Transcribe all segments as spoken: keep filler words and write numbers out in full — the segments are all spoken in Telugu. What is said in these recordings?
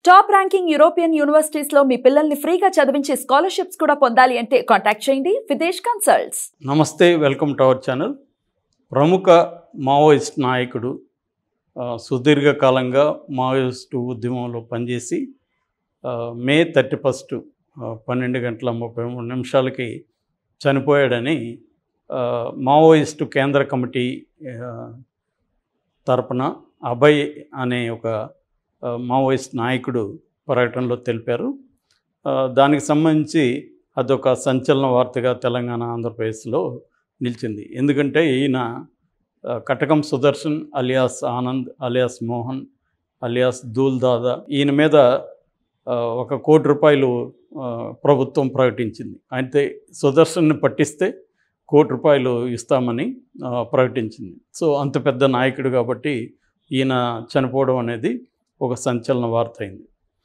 టాప్ ర్యాంకింగ్ యూరోపియన్ యూనివర్సిటీస్ లో మీ పిల్లల్ని ఫ్రీగా చదివించే స్కాలర్షిప్స్ కూడా పొందాలి అంటే కాంటాక్ట్ చేయండి విదేశ్ కన్సల్ట్స్. నమస్తే, వెల్కమ్ టు అవర్ ఛానల్. ప్రముఖ మావోయిస్ట్ నాయకుడు, సుదీర్ఘకాలంగా మావోయిస్ట్ ఉద్యమంలో పనిచేసి మే థర్టీ ఫస్ట్ పన్నెండు గంటల ముప్పై మూడు నిమిషాలకి చనిపోయాడని మావోయిస్టు కేంద్ర కమిటీ తరపున అభయ్ అనే ఒక మావోయిస్ట్ నాయకుడు ప్రకటనలో తెలిపారు. దానికి సంబంధించి అదొక సంచలన వార్తగా తెలంగాణ, ఆంధ్రప్రదేశ్లో నిలిచింది. ఎందుకంటే ఈయన Katakam Sudarshan alias Anand alias Mohan alias Dool Dada, ఈయన మీద ఒక కోటి రూపాయలు ప్రభుత్వం ప్రకటించింది. అయితే సుదర్శన్ని పట్టిస్తే కోటి రూపాయలు ఇస్తామని ప్రకటించింది. సో అంత పెద్ద నాయకుడు కాబట్టి ఈయన చనిపోవడం అనేది ఒక సంచలన వార్త అయింది.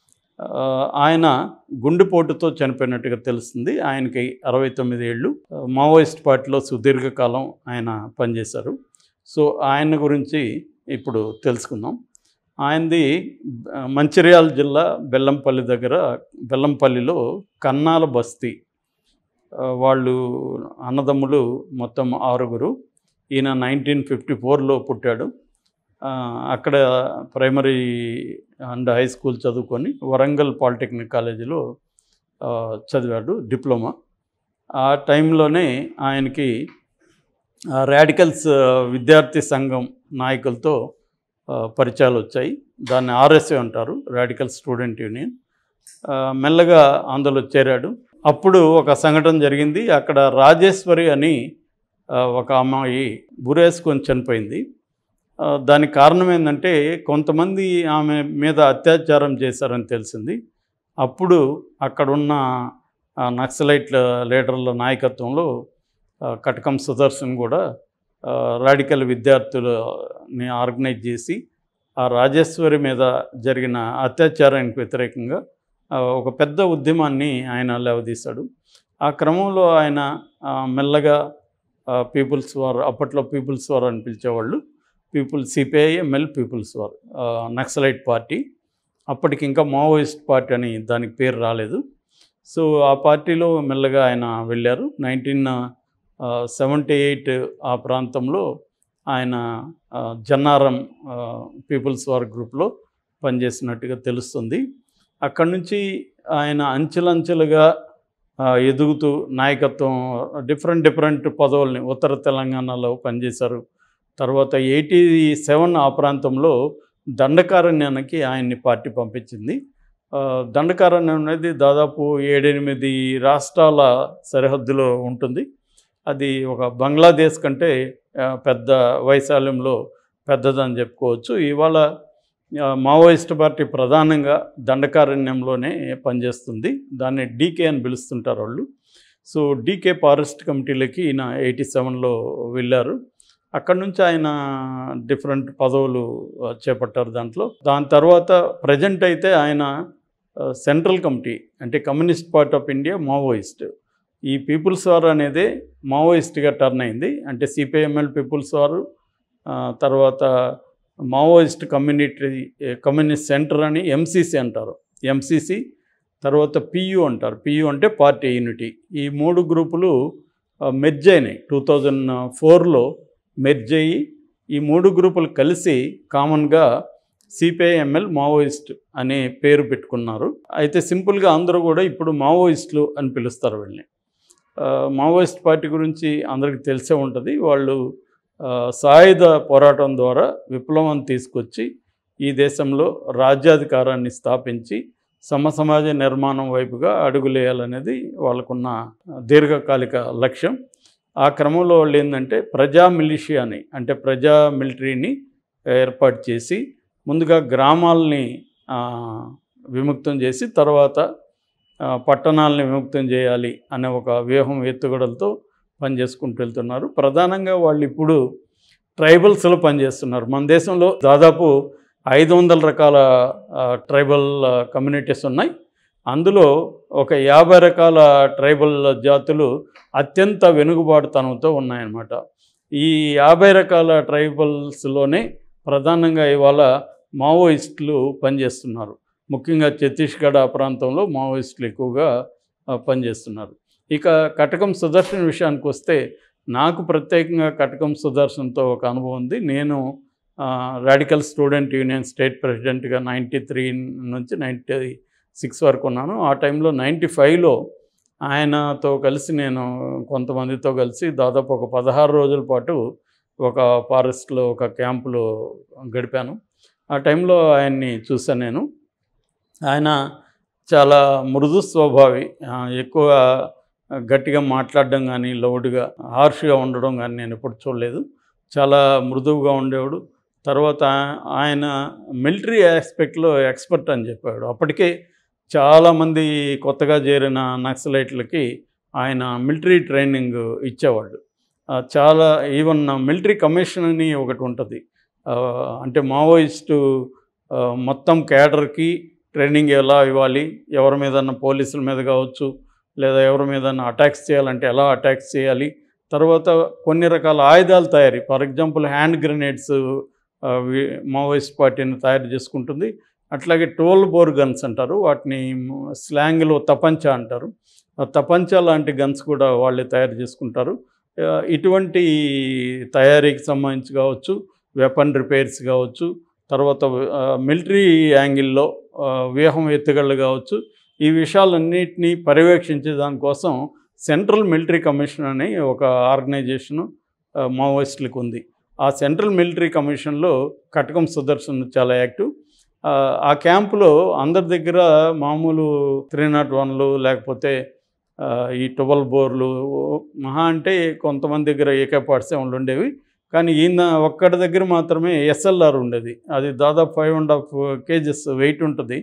ఆయన గుండెపోటుతో చనిపోయినట్టుగా తెలుస్తుంది. ఆయనకి అరవై తొమ్మిది ఏళ్ళు. మావోయిస్ట్ పార్టీలో సుదీర్ఘకాలం ఆయన పనిచేశారు. సో ఆయన గురించి ఇప్పుడు తెలుసుకుందాం. ఆయనది మంచిర్యాల జిల్లా బెల్లంపల్లి దగ్గర, బెల్లంపల్లిలో కన్నాల బస్తీ. వాళ్ళు అన్నదమ్ములు మొత్తం ఆరుగురు. ఈయన నైన్టీన్ ఫిఫ్టీ ఫోర్లో పుట్టాడు. అక్కడ ప్రైమరీ అండ్ హై స్కూల్ చదువుకొని వరంగల్ పాలిటెక్నిక్ కాలేజీలో చదివాడు, డిప్లొమా. ఆ టైంలోనే ఆయనకి రాడికల్స్ విద్యార్థి సంఘం నాయకులతో పరిచయాలు వచ్చాయి. దాన్ని ఆర్ఎస్ఏ అంటారు, రాడికల్ స్టూడెంట్ యూనియన్. మెల్లగా అందులో చేరాడు. అప్పుడు ఒక సంఘటన జరిగింది. అక్కడ రాజేశ్వరి అని ఒక అమ్మాయి బురేసుకొని చనిపోయింది. దానికి కారణం ఏంటంటే కొంతమంది ఆమె మీద అత్యాచారం చేశారని తెలిసింది. అప్పుడు అక్కడున్న నక్సలైట్ లీడర్ల నాయకత్వంలో కటకం సుదర్శన్ కూడా రాడికల్ విద్యార్థులని ఆర్గనైజ్ చేసి ఆ రాజేశ్వరి మీద జరిగిన అత్యాచారానికి వ్యతిరేకంగా ఒక పెద్ద ఉద్యమాన్ని ఆయన లేవదీశాడు. ఆ క్రమంలో ఆయన మెల్లగా పీపుల్స్ వార్, అప్పట్లో పీపుల్స్ వార్ అని పిలిచేవాళ్ళు, people CPI ML people's war, Naxalite party. అప్పటికి ఇంకా మావోయిస్ట్ పార్టీ అని దానికి పేరు రాలేదు. సో ఆ పార్టీలో మెల్లగా ఆయన వెళ్ళారు. నైన్టీన్ సెవెంటీ ఎయిట్ ఆ ప్రాంతంలో ఆయన జన్నారం పీపుల్స్ వార్ గ్రూప్లో పనిచేసినట్టుగా తెలుస్తుంది. అక్కడి నుంచి ఆయన అంచెలంచెలుగా ఎదుగుతూ నాయకత్వం, డిఫరెంట్ డిఫరెంట్ పదవుల్ని ఉత్తర తెలంగాణలో పనిచేశారు. తర్వాత ఎయిటీ సెవెన్ ఆ ప్రాంతంలో దండకారణ్యానికి ఆయన్ని పార్టీ పంపించింది. దండకారణ్యం అనేది దాదాపు ఏడెనిమిది రాష్ట్రాల సరిహద్దులో ఉంటుంది. అది ఒక బంగ్లాదేశ్ కంటే పెద్ద వైశాల్యంలో పెద్దదని చెప్పుకోవచ్చు. ఇవాళ మావోయిస్ట్ పార్టీ ప్రధానంగా దండకారణ్యంలోనే పనిచేస్తుంది. దాన్ని డీకే అని పిలుస్తుంటారు వాళ్ళు. సో డీకే ఫారెస్ట్ కమిటీలకి ఈయన ఎయిటీ సెవెన్లో వెళ్ళారు. అక్కడి నుంచి ఆయన డిఫరెంట్ పదవులు చేపట్టారు దాంట్లో. దాని తర్వాత ప్రజెంట్ అయితే ఆయన సెంట్రల్ కమిటీ, అంటే communist party of India Maoist. ఈ పీపుల్స్ వార్ అనేది మావోయిస్ట్గా టర్న్ అయింది. అంటే సిపిఐఎంఎల్ పీపుల్స్ వారు, తర్వాత మావోయిస్ట్ కమ్యూనిటీ కమ్యూనిస్ట్ సెంటర్ అని ఎంసీసీ అంటారు, ఎంసీసీ. తర్వాత పియు అంటారు, పియు అంటే పార్టీ యూనిటీ. ఈ మూడు గ్రూపులు మెర్జ్ అయినాయి. టూ థౌజండ్ ఫోర్లో మెర్జ్ అయ్యి ఈ మూడు గ్రూపులు కలిసి కామన్గా సిపిఐఎంఎల్ మావోయిస్ట్ అనే పేరు పెట్టుకున్నారు. అయితే సింపుల్గా అందరూ కూడా ఇప్పుడు మావోయిస్టులు అని పిలుస్తారు వీళ్ళని. మావోయిస్ట్ పార్టీ గురించి అందరికీ తెలిసే ఉంటుంది. వాళ్ళు సాయుధ పోరాటం ద్వారా విప్లవం తీసుకొచ్చి ఈ దేశంలో రాజ్యాధికారాన్ని స్థాపించి సమసమాజ నిర్మాణం వైపుగా అడుగులేయాలనేది వాళ్ళకున్న దీర్ఘకాలిక లక్ష్యం. ఆ క్రమంలో వాళ్ళు ఏంటంటే ప్రజా మిలిషియాని, అంటే ప్రజా మిలిటరీని ఏర్పాటు చేసి ముందుగా గ్రామాలని విముక్తం చేసి తర్వాత పట్టణాలని విముక్తం చేయాలి అనే ఒక వ్యూహం ఎత్తుగడలతో పనిచేసుకుంటూ వెళ్తున్నారు. ప్రధానంగా వాళ్ళు ఇప్పుడు ట్రైబల్స్లో పనిచేస్తున్నారు. మన దేశంలో దాదాపు ఐదు వందల రకాల ట్రైబల్ కమ్యూనిటీస్ ఉన్నాయి. అందులో ఒక యాభై రకాల ట్రైబల్ జాతులు అత్యంత వెనుకబాటుతనంతో ఉన్నాయన్నమాట. ఈ యాభై రకాల ట్రైబల్స్లోనే ప్రధానంగా ఇవాళ మావోయిస్టులు పనిచేస్తున్నారు. ముఖ్యంగా ఛత్తీస్గఢ్ ఆ ప్రాంతంలో మావోయిస్టులు ఎక్కువగా పనిచేస్తున్నారు. ఇక కటకం సుదర్శన్ విషయానికి వస్తే నాకు ప్రత్యేకంగా కటకం సుదర్శన్తో ఒక అనుభవం ఉంది. నేను రాడికల్ స్టూడెంట్ యూనియన్ స్టేట్ ప్రెసిడెంట్గా నైంటీ త్రీ నుంచి నైంటీ సిక్స్ వరకు ఉన్నాను. ఆ టైంలో నైంటీ ఫైవ్లో ఆయనతో కలిసి నేను కొంతమందితో కలిసి దాదాపు ఒక పదహారు రోజుల పాటు ఒక ఫారెస్ట్లో ఒక క్యాంపులో గడిపాను. ఆ టైంలో ఆయన్ని చూశాను నేను. ఆయన చాలా మృదు స్వభావి, ఎక్కువ గట్టిగా మాట్లాడడం కానీ లౌడ్గా హార్ష్గా ఉండడం కానీ నేను ఎప్పుడు చూడలేదు. చాలా మృదువుగా ఉండేవాడు. తర్వాత ఆయన మిలిటరీ ఆస్పెక్ట్లో ఎక్స్పర్ట్ అని చెప్పాడు. అప్పటికే చాలామంది కొత్తగా చేరిన నక్సలైట్లకి ఆయన మిలిటరీ ట్రైనింగ్ ఇచ్చేవాళ్ళు. చాలా ఈవెన్ మిలిటరీ కమిషన్ అని ఒకటి ఉంటుంది. అంటే మావోయిస్టు మొత్తం క్యాడర్కి ట్రైనింగ్ ఎలా ఇవ్వాలి, ఎవరి మీదన్నా పోలీసుల మీద కావచ్చు లేదా ఎవరి మీదన్నా అటాక్స్ చేయాలంటే ఎలా అటాక్స్ చేయాలి, తర్వాత కొన్ని రకాల ఆయుధాలు తయారీ, for example hand grenades Maoist పార్టీని తయారు చేసుకుంటుంది. అట్లాగే టోల్ బోర్ గన్స్ అంటారు, వాటిని స్లాంగ్లో తపంచా అంటారు. ఆ తపంచా లాంటి గన్స్ కూడా వాళ్ళే తయారు చేసుకుంటారు. ఇటువంటి తయారీకి సంబంధించి కావచ్చు, వెపన్ రిపేర్స్ కావచ్చు, తర్వాత మిలిటరీ యాంగిల్లో వ్యూహం ఎత్తుగళ్ళు కావచ్చు, ఈ విషయాలన్నింటినీ పర్యవేక్షించే దానికోసం సెంట్రల్ మిలిటరీ కమిషన్ అనే ఒక ఆర్గనైజేషను మావోయిస్టులకు ఉంది. ఆ సెంట్రల్ మిలిటరీ కమిషన్లో కటకం సుదర్శన్ చాలా యాక్టివ్. ఆ క్యాంపులో అందరి దగ్గర మామూలు త్రీ నాట్ వన్లు లేకపోతే ఈ ట్వెల్వ్ బోర్లు మహా అంటే కొంతమంది దగ్గర ఏకే ఫార్టీ సెవెన్లు ఉండేవి. కానీ ఈయన ఒక్కడి దగ్గర మాత్రమే ఎస్ఎల్ఆర్ ఉండేది. అది దాదాపు five and half kgs weight ఉంటుంది.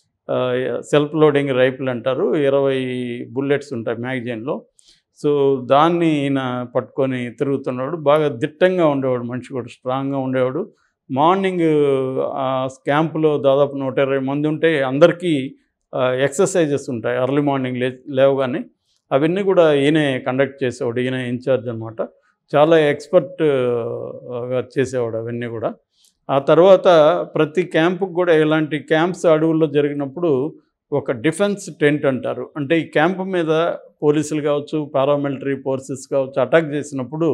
సెల్ఫ్ లోడింగ్ రైఫిల్ అంటారు. ఇరవై బుల్లెట్స్ ఉంటాయి మ్యాగజైన్లో. సో దాన్ని ఈయన పట్టుకొని తిరుగుతున్నాడు. బాగా దిట్టంగా ఉండేవాడు, మనిషి కూడా స్ట్రాంగ్గా ఉండేవాడు. మార్నింగ్ ఆ క్యాంపులో దాదాపు నూట ఇరవై మంది ఉంటే అందరికీ ఎక్సర్సైజెస్ ఉంటాయి ఎర్లీ మార్నింగ్ లే లేవగానే అవన్నీ కూడా ఈయనే కండక్ట్ చేసేవాడు. ఈయన ఇన్ఛార్జ్ అనమాట. చాలా ఎక్స్పర్ట్గా చేసేవాడు అవన్నీ కూడా. ఆ తర్వాత ప్రతి క్యాంపుకి కూడా ఇలాంటి క్యాంప్స్ అడవుల్లో జరిగినప్పుడు ఒక డిఫెన్స్ టెంట్ అంటారు. అంటే ఈ క్యాంపు మీద పోలీసులు కావచ్చు, పారామిలిటరీ ఫోర్సెస్ కావచ్చు అటాక్ చేసినప్పుడు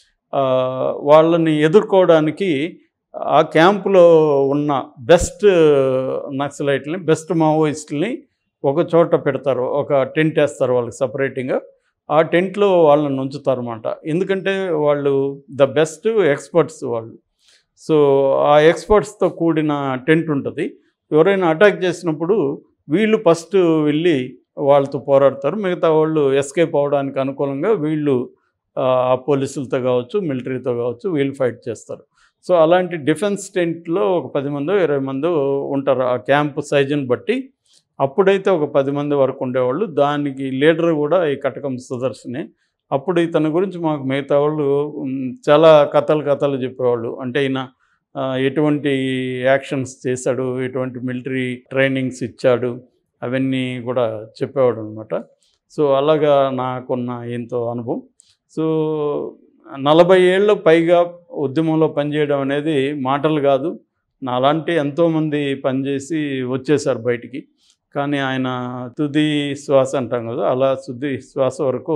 వాళ్ళని ఎదుర్కోవడానికి ఆ క్యాంపులో ఉన్న బెస్ట్ నక్సలైట్లని, బెస్ట్ మావోయిస్టులని ఒక చోట పెడతారు, ఒక టెంట్ వేస్తారు వాళ్ళకి సపరేటింగ్గా. ఆ టెంట్లో వాళ్ళని ఉంచుతారు అన్నమాట. ఎందుకంటే వాళ్ళు ద బెస్ట్ ఎక్స్పర్ట్స్ వాళ్ళు. సో ఆ ఎక్స్పర్ట్స్తో కూడిన టెంట్ ఉంటుంది. ఎవరైనా అటాక్ చేసినప్పుడు వీళ్ళు ఫస్ట్ వెళ్ళి వాళ్ళతో పోరాడతారు, మిగతా వాళ్ళు ఎస్కేప్ అవ్వడానికి అనుకూలంగా వీళ్ళు ఆ పోలీసులతో కావచ్చు, మిలిటరీతో కావచ్చు వీళ్ళు ఫైట్ చేస్తారు. సో అలాంటి డిఫెన్స్ టెంట్లో ఒక పది మందో ఇరవై మందో ఉంటారు ఆ క్యాంపు సైజుని బట్టి. అప్పుడైతే ఒక పది మంది వరకు ఉండేవాళ్ళు. దానికి లీడర్ కూడా ఈ కటకం సుదర్శనే. అప్పుడు ఇతని గురించి మాకు మిగతా వాళ్ళు చాలా కథలు కథలు చెప్పేవాళ్ళు. అంటే ఈయన ఎటువంటి యాక్షన్స్ చేశాడు, ఎటువంటి మిలిటరీ ట్రైనింగ్స్ ఇచ్చాడు, అవన్నీ కూడా చెప్పేవాడు అనమాట. సో అలాగా నాకున్న ఎంతో అనుభవం. సో నలభై ఏళ్ళ పైగా ఉద్యమంలో పనిచేయడం అనేది మాటలు కాదు. నాలాంటి ఎంతోమంది పనిచేసి వచ్చేసారు బయటికి. కానీ ఆయన తుది శ్వాస అంటాం కదా, అలా తుది శ్వాస వరకు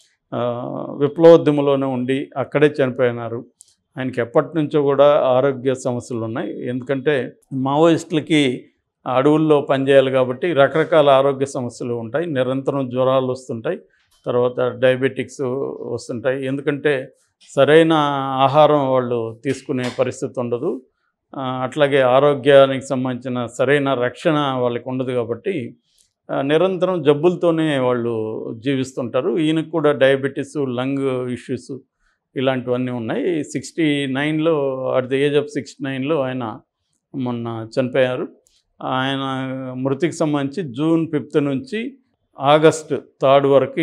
విప్లవోద్యమంలోనే ఉండి అక్కడే చనిపోయినారు. ఆయనకి ఎప్పటి నుంచో కూడా ఆరోగ్య సమస్యలు ఉన్నాయి. ఎందుకంటే మావోయిస్టులకి అడవుల్లో పనిచేయాలి కాబట్టి రకరకాల ఆరోగ్య సమస్యలు ఉంటాయి. నిరంతరం జ్వరాలు వస్తుంటాయి, తర్వాత డయాబెటిక్స్ వస్తుంటాయి. ఎందుకంటే సరైన ఆహారం వాళ్ళు తీసుకునే పరిస్థితి ఉండదు. అట్లాగే ఆరోగ్యానికి సంబంధించిన సరైన రక్షణ వాళ్ళకి ఉండదు కాబట్టి నిరంతరం జబ్బులతోనే వాళ్ళు జీవిస్తుంటారు. ఈయనకు కూడా డయాబెటీస్, లంగ్ ఇష్యూస్ ఇలాంటివన్నీ ఉన్నాయి. సిక్స్టీ నైన్లో at the age of sixty నైన్లో ఆయన మొన్న చనిపోయారు. ఆయన మృతికి సంబంధించి జూన్ ఫిఫ్త్ నుంచి ఆగస్టు థర్డ్ వరకు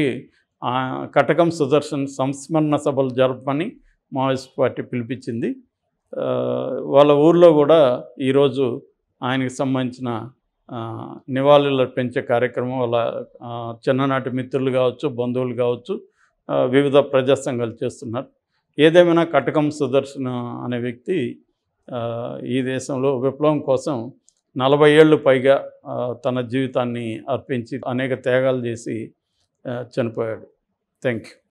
కటకం సుదర్శన్ సంస్మరణ సభలు జరపమని మావోయిస్ట్ పార్టీ పిలిపించింది. వాళ్ళ ఊర్లో కూడా ఈరోజు ఆయనకి సంబంధించిన నివాళులు అర్పించే కార్యక్రమం వాళ్ళ చిన్ననాటి మిత్రులు కావచ్చు, బంధువులు కావచ్చు, వివిధ ప్రజా సంఘాలు చేస్తున్నారు. ఏదేమైనా కటకం సుదర్శన్ అనే వ్యక్తి ఈ దేశంలో విప్లవం కోసం నలభై ఏళ్ళు పైగా ఆ, తన జీవితాన్ని అర్పించి అనేక త్యాగాలు చేసి ఆ, చనిపోయాడు. Thank you.